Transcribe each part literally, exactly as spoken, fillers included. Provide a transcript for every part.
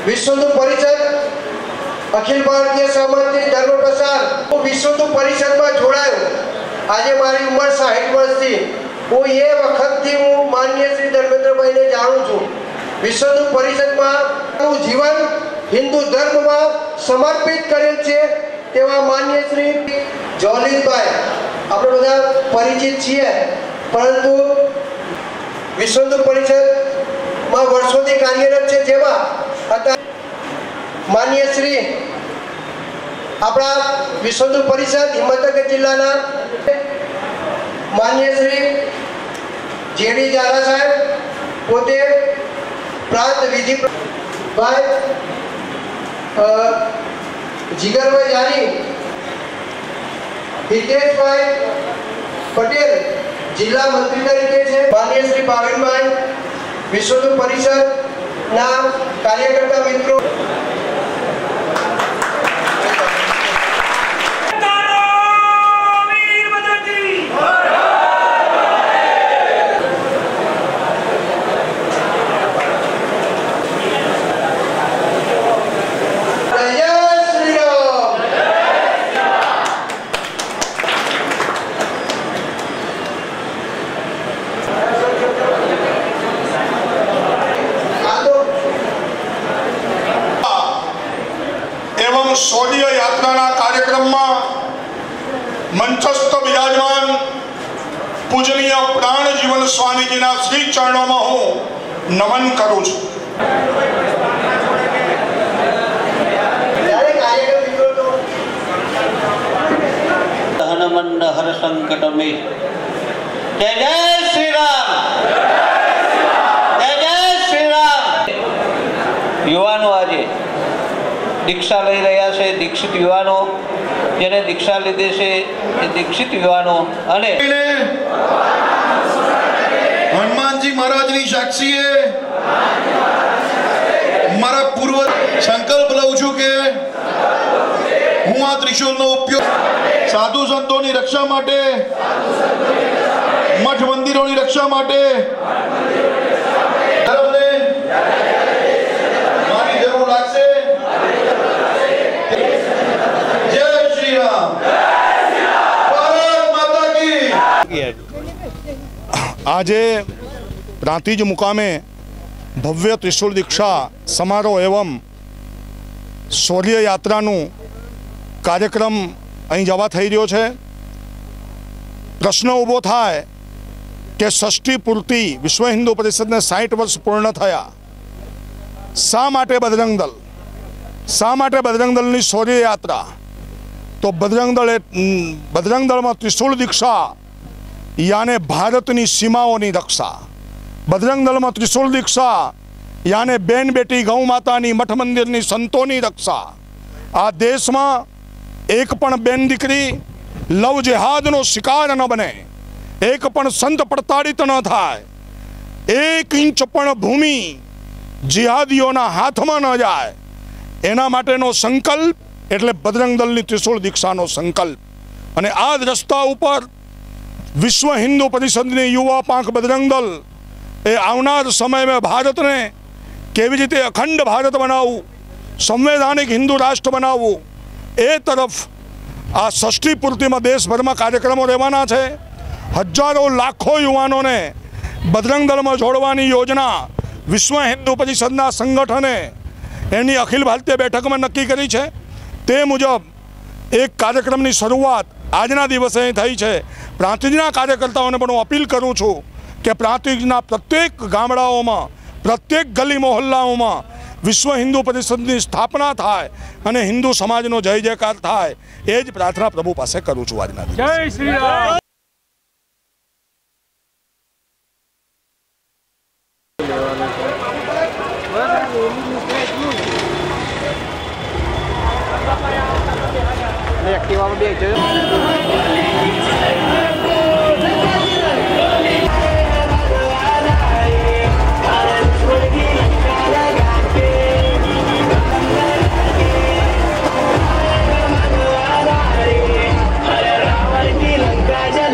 विश्व हिंदू परिषद अखिल भारतीय सहमति धर्म प्रसार हूँ विश्व हिंदू परिषद में जोड़ायो। आज मारी उम्र साठ वर्ष थी। हूँ ये वक्त थी हूँ माननीय श्री धर्मेंद्र भाई ने जानू छू। विश्व हिंदू परिषद में जीवन हिंदू धर्म में समर्पित करेल छे तेवा माननीय श्री जॉलित भाई આપણે બધા પરિચિત છીએ, પરંતુ વિશ્વ હિન્દુ પરિષદમાં વર્ષોથી કાર્યરત છે, જેમાં માનનીય શ્રી આપણા વિશ્વ હિન્દુ પરિષદ હિંમતનગર જિલ્લાના માનનીય શ્રી જેડી ઝાલા સાહેબ પોતે પ્રાંત વિધિ ભાઈ જીગરભાઈ જાની, हितेश भाई पटेल जिला मंत्री तरीके से माननीय श्री भाविन भाई विश्व हिंदू परिषद ना कार्यकर्ता मित्रों शौर्य यात्रा कार्यक्रम में मंचस्थ विराजमान पूजनीय प्राण जीवन स्वामी जी श्री चरणों में हूँ नमन करूँ छू। हनुमंड हर संकट में जय जय श्री राम, जय जय श्री राम। युवानो आज दीक्षा लई रह्या छे, दीक्षित युवानो जेने दीक्षा लीधी छे ए दीक्षित युवानो अने हनुमान जी महाराज नी साक्षीए मारा पूर्व संकल्प लઉં છું કે હું આ ત્રિશૂળનો ઉપયોગ સાધુ સંતોની રક્ષા માટે, મઠ મંદિરોની રક્ષા માટે ધર્મને મારી જરૂર લાગશે। આજે પ્રાંતિજ મુકામે ભવ્ય ત્રિશૂળ દીક્ષા સમારોહ એવं શૌર્ય યાત્રાનું કાર્યક્રમ અહીં જવા થઈ રહ્યો છે। પ્રશ્ન ઊભો થાય કે ષષ્ઠી પૂર્તિ વિશ્વ હિન્દુ પરિષદને સાઠ વર્ષ પૂર્ણ થયા, શા માટે બજરંગ દળ, શા માટે બજરંગ દળની શૌર્ય યાત્રા? તો બજરંગ દળ બજરંગ દળમાં ત્રિશૂળ દીક્ષા याने भारतनी सीमाओनी रक्षा, बजरंग दल में त्रिशूल दीक्षा याने बेन बेटी गौ मातानी मठ मंदिरनी संतोनी रक्षा। आ देश में एक पण बेन दीकरी लव जिहादनो शिकार न बने, एक पण संत प्रताड़ित न थाय, एक इंच पण भूमि जिहादीओना हाथ में न जाए, एना माटेनो संकल्प एटले बजरंग दलनी त्रिशूल दीक्षानो संकल्प। अने आ रस्ता उपर विश्व हिंदू परिषद ने युवा पांख बजरंग दल ए आवनार समय में भारत ने केवी रीते अखंड भारत बनावू, संवैधानिक हिंदू राष्ट्र बनावू ए तरफ आ षष्ठी पूर्ति में देशभर में कार्यक्रमों रहेवाना छे। हजारों लाखों युवानों ने बजरंग दल में जोड़वानी योजना विश्व हिंदू परिषदना संगठने एनी अखिल भारतीय बैठक में नक्की करी छे। ते मुजब एक कार्यक्रम की शुरुआत आजना दिवसे थई छे। प्रांतिजना कार्यकर्ताओं पण अपील करूँ छूँ कि प्रांतिजना प्रत्येक गामडाओं में, प्रत्येक गली मोहल्लाओं में विश्व हिंदू परिषद की स्थापना थाय अने हिंदू समाजनो जय जयकार थाय, ए ज प्रार्थना प्रभु पासे करूँ छूँ। आजना जय श्री राम। एक्टिवा में बेच रावण की लंका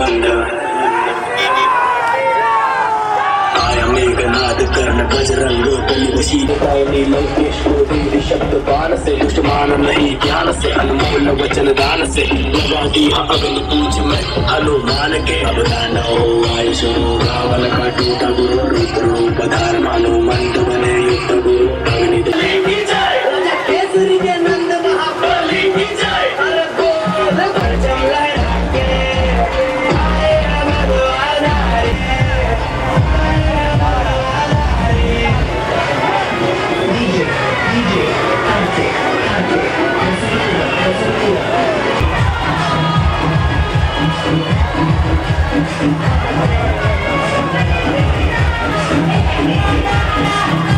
आया मेघनाद कर्ण बजरंग बलिवशी लंकेश को दे शब्द बाण से दुश्मन नहीं ज्ञान से अनमोल वचन दान से लगा दिया अग्नि पूछ में हनुमान के अब दानव आयु शुरू रावण का टूटा गुरु रुद्र रूप धार मानो मंद बने युद्ध गुरु अग्नि केसरी के नंद महाबली विजय हर को लबर चलाए Thank you.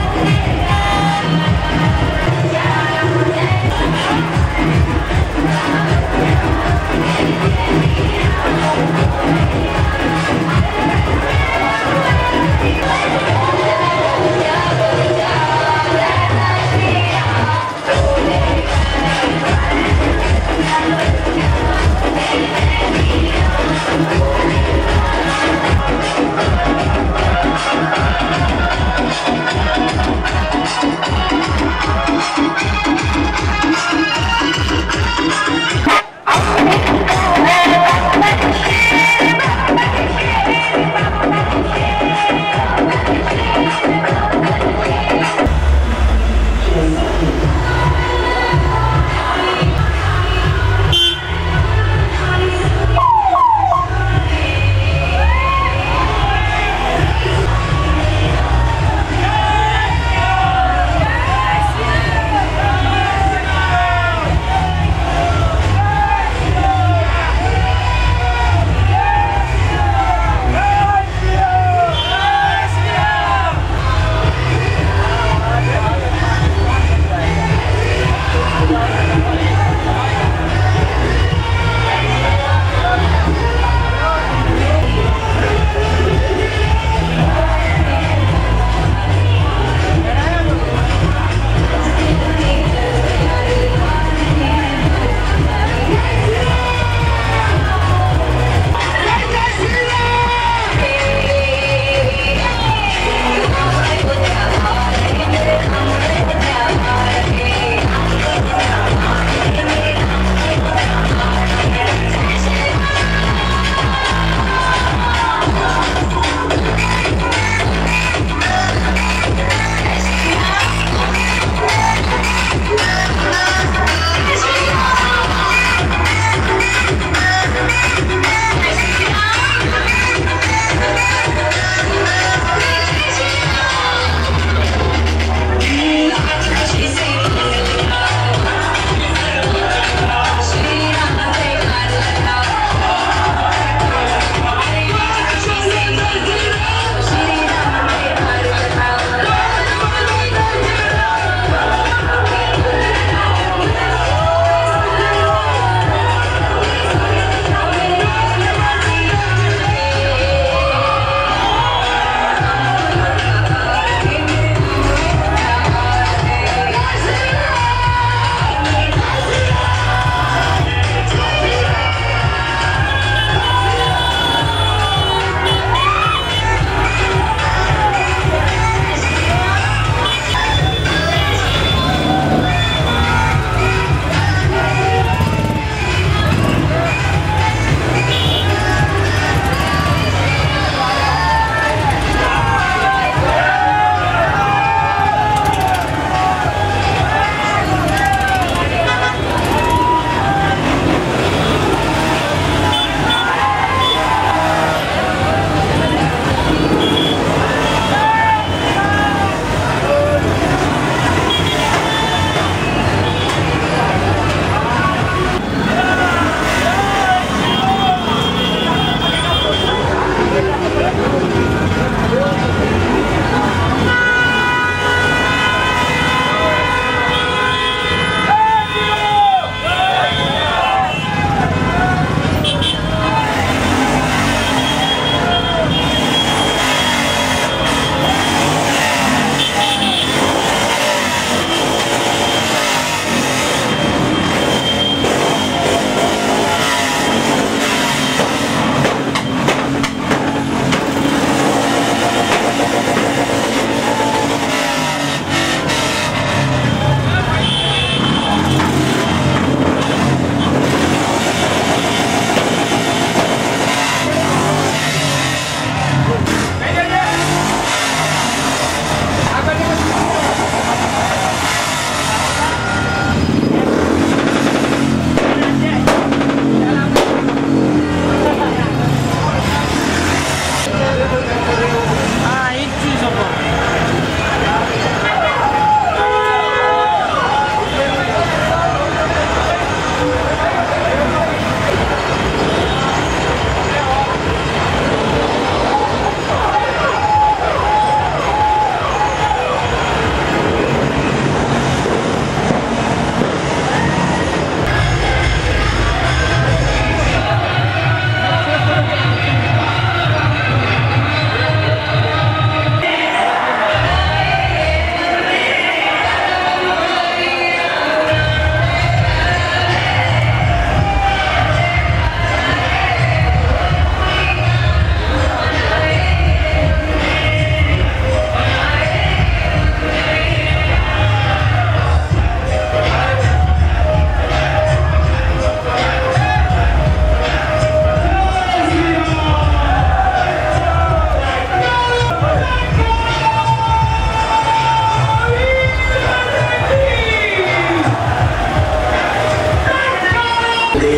दे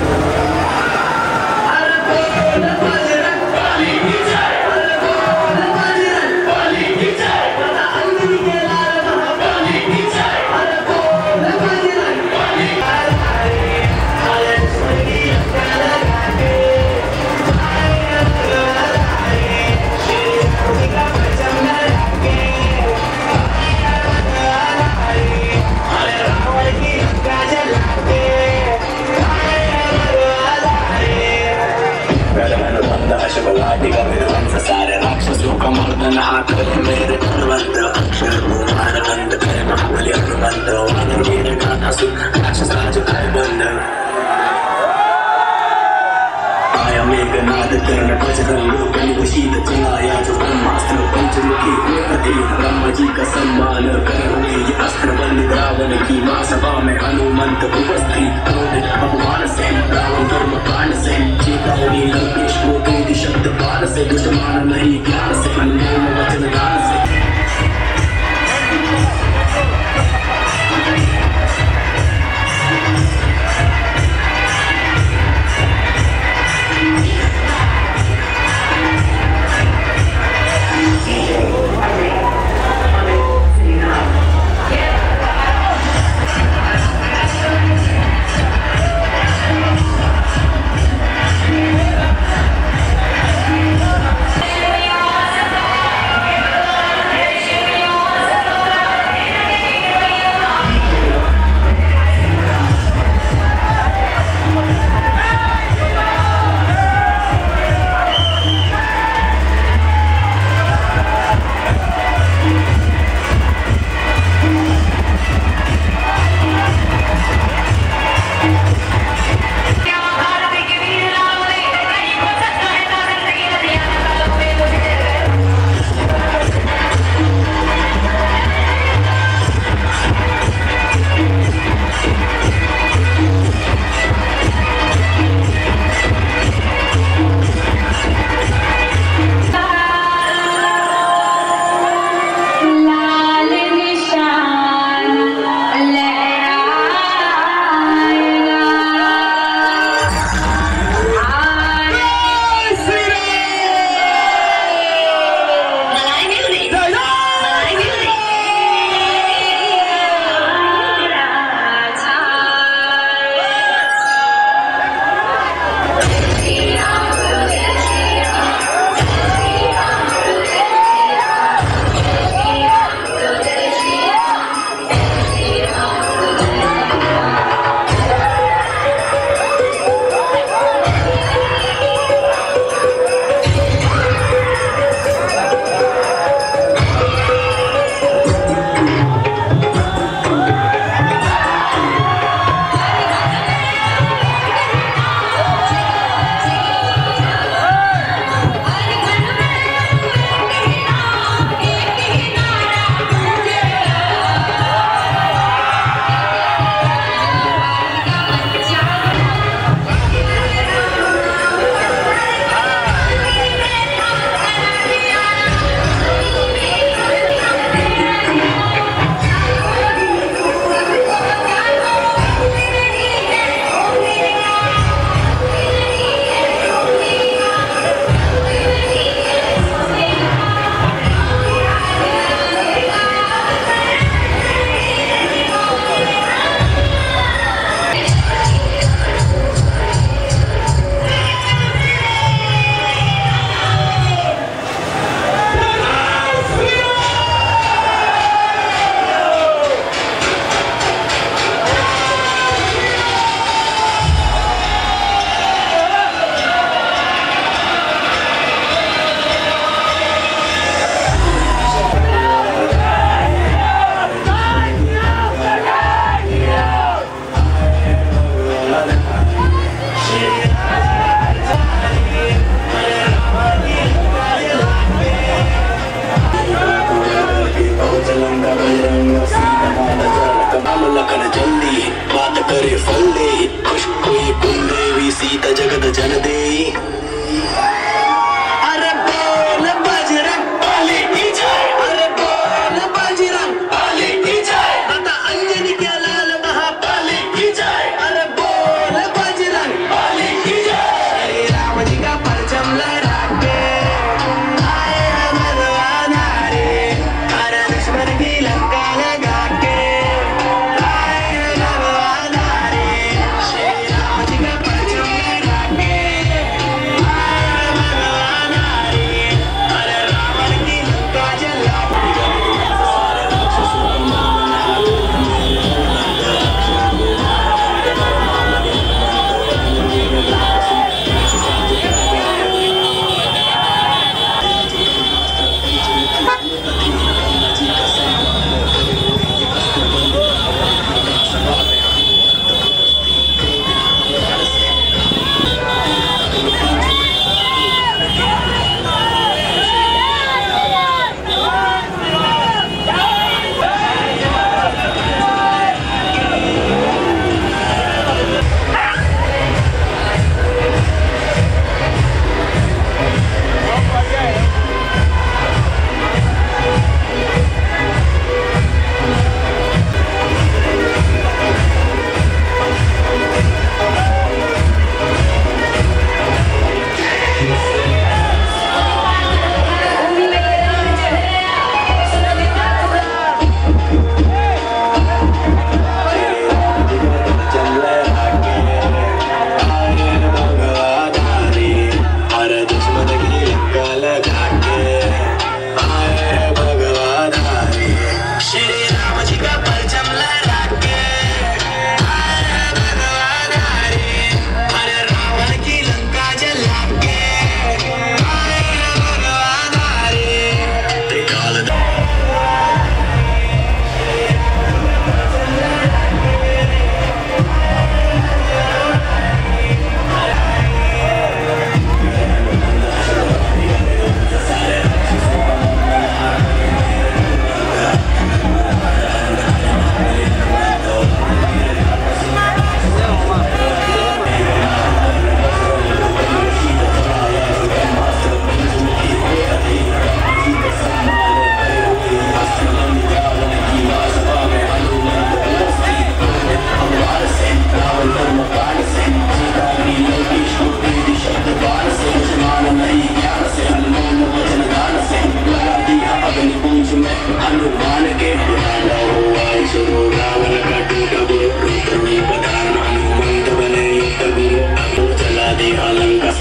सारे राक्षसों का मर्दन हाथ मेरे बंद मार बंद करे महाबली अनुबंध मेरे गाना सुन राक्षस राज काय बंद आया मेघनाद कर्ण बजरंग बलिशील चलाया जो ब्रह्मास्त्र पंचमुखी होते ब्रह्मा जी का सम्मान करने ये अस्त्र बंद रावण की महासभा में हनुमंत उपस्थित भगवान से रावण कर्म कांड से चेतावनी लंकेश को दे शब्द पाल से दुश्मन नहीं ज्ञान से अनमोल वचन दान से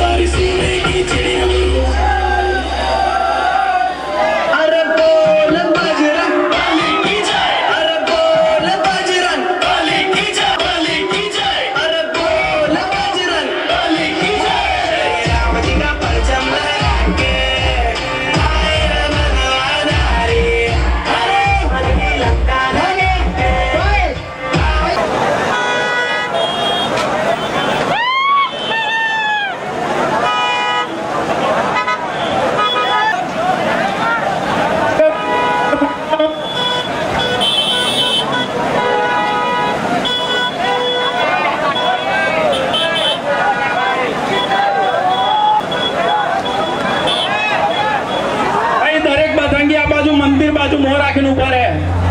सारी सोने की चिड़िया। अरे बोल बजरंग बली की जय, अरे बोल बजरंग बली की जय, बली की जय, अरे बोल बजरंग बली की जय। राम जी का परचम लगा के आए रमनवाना रे, अरे मन की लंका लगे मंदिर बाजू मोह राखीने उभा रहे।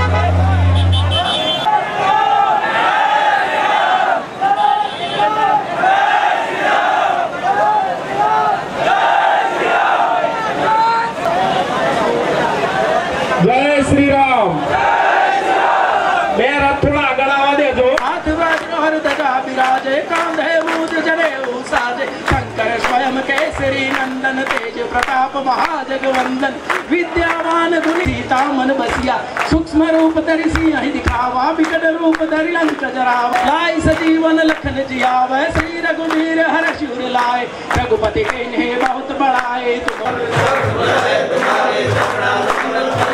जय श्री राम। બે રથ થોડા આગળ આવવા દેજો। હાથ વજ્ર હર ધજા બિરાજે, કાંધે મૂજ જનેऊ સાજે, શંકર સ્વયં કેસરી નંદન, તેજ પ્રતાપ महाजगवंदन, विद्यावान गुणी सीतामन बसिया, सूक्ष्म रूप धरि सिंह दिखावा, विकट रूप धरि लंक जरावा, लाई सजीवन लखन जियावै, श्री रघुवीर हर शिवर लाए, रघुपति कीन्हे बहुत बड़ाए। तुम